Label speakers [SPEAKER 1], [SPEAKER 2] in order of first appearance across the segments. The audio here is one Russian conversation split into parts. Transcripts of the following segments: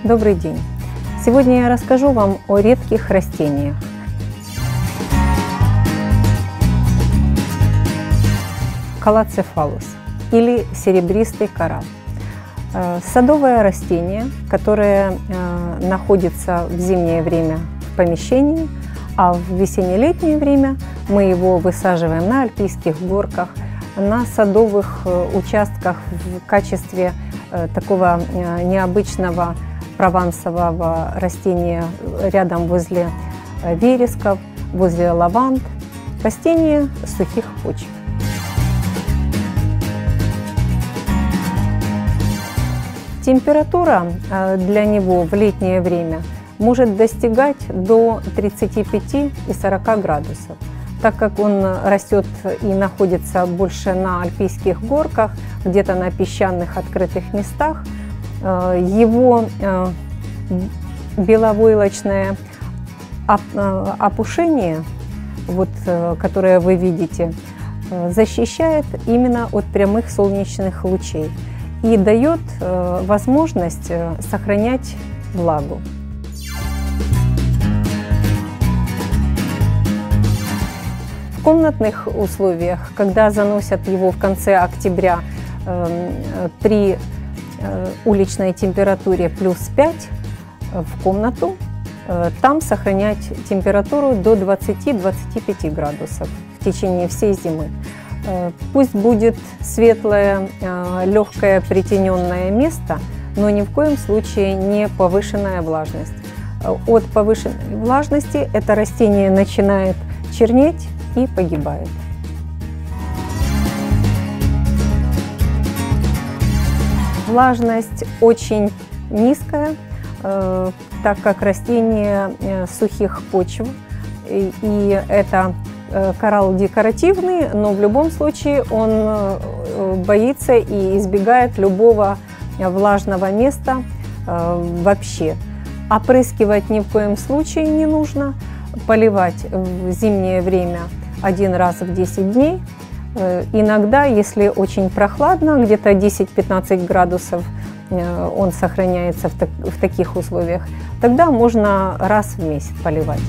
[SPEAKER 1] Добрый день! Сегодня я расскажу вам о редких растениях. Калацефалус или серебристый коралл. Садовое растение, которое находится в зимнее время в помещении, а в весенне-летнее время мы его высаживаем на альпийских горках, на садовых участках в качестве такого необычного провансового растения рядом возле вересков, возле лаванд, растения сухих почв. Температура для него в летнее время может достигать до 35 и 40 градусов. Так как он растет и находится больше на альпийских горках, где-то на песчаных открытых местах, его беловойлочное опушение, которое вы видите, защищает именно от прямых солнечных лучей и дает возможность сохранять влагу. В комнатных условиях, когда заносят его в конце октября при уличной температуре плюс 5 в комнату, там сохранять температуру до 20-25 градусов в течение всей зимы. Пусть будет светлое, легкое притененное место, но ни в коем случае не повышенная влажность. От повышенной влажности это растение начинает чернеть и погибает. Влажность очень низкая, так как растение сухих почв, и это коралл декоративный, но в любом случае он боится и избегает любого влажного места вообще. Опрыскивать ни в коем случае не нужно, поливать в зимнее время один раз в 10 дней. Иногда, если очень прохладно, где-то 10-15 градусов он сохраняется в таких условиях, тогда можно раз в месяц поливать.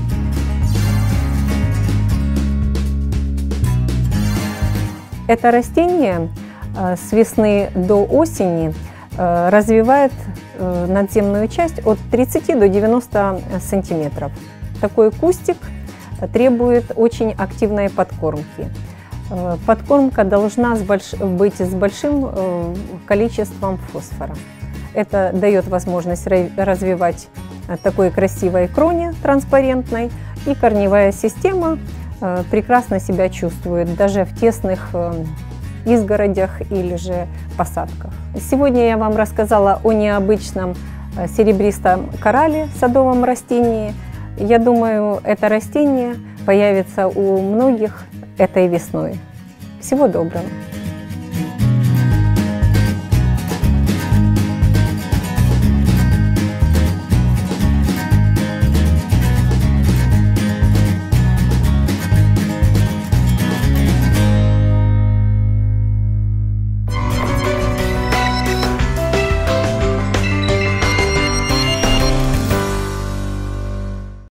[SPEAKER 1] Это растение с весны до осени развивает надземную часть от 30 до 90 сантиметров. Такой кустик требует очень активной подкормки. Подкормка должна быть с большим количеством фосфора. Это дает возможность развивать такой красивой кроне транспарентной, и корневая система прекрасно себя чувствует даже в тесных изгородях или же посадках. Сегодня я вам рассказала о необычном серебристом коралле, садовом растении. Я думаю, это растение появится у многих этой весной. Всего доброго!